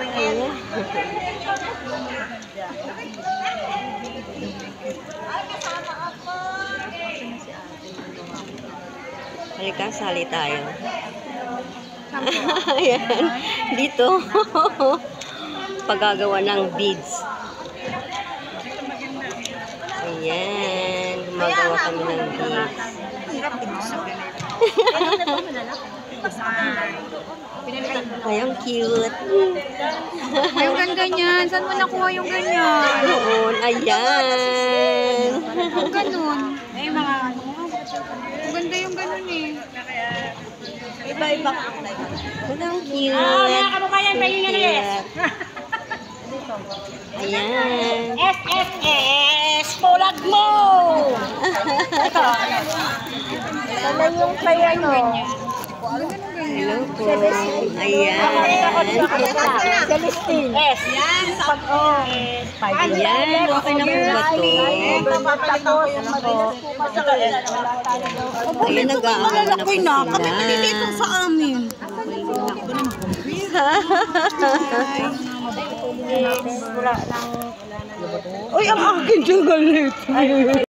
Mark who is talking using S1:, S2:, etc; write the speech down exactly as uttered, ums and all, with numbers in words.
S1: Ayan. Halika, sali tayo. Ayan. Dito. Paggagawa ng beads. Ayan. Gumagawa kami ng beads. Ay, ang cute.
S2: Ay, yung ganyan. Saan mo nakuha yung ganyan?
S1: Noon, ayan.
S2: Ang ganun. Ay, mga ano. Maganda yung ganun eh.
S1: Iba-iba. Ang cute.
S2: Ah, mga kababayan, kayo nga na
S1: Ayan.
S2: S S S! Pulag mo! Ito. Sana yung kaya no.
S1: Hello po. Ayan.
S2: Celestine. S. Yan. Pag o.
S1: Ayan. Okay na po ba ito? Ayan, nag-aaral na po sila.
S2: Kami nalilito sa amin. Uy, ang akin dyan galit.